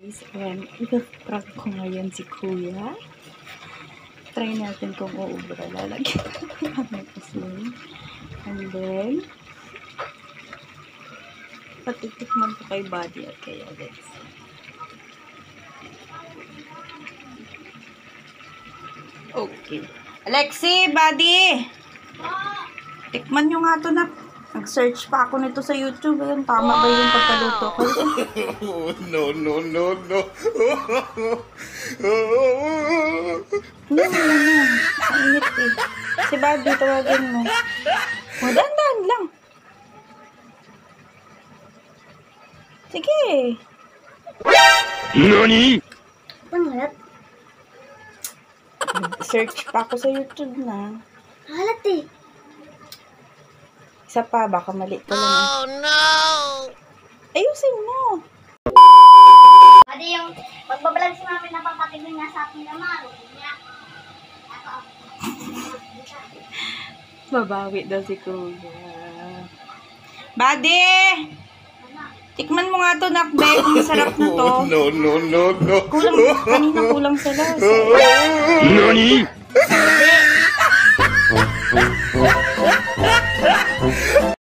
I-prank ko ngayon si Kuya. Try natin kung uubra. Lalagyan natin asin. And then, patitikman ko kay Buddy at kay Alex. Okay. Alexi, Buddy! Tikman nyo nga to na. Nag-search pa ako nito sa YouTube. Ayun, tama ba yung pagkaluto ko? No. Hindi mo na. Mainit eh. Si Buddy, tawagin mo. Dahan-dahan lang. Sige. Nani? Pangalat? Search pa ako sa YouTube na. Halat eh. Isa pa, baka mali ko lang. Oh no! Ayusin mo. Adi yung magbabalag si mami na papatigin niya sa akin naman. Niya. Babawi daw si Kuya. Buddy! Tikman mo nga to, nakbe. Kung masarap na to. No. Kulang, kanina kulang sa lasa. Nani? Adi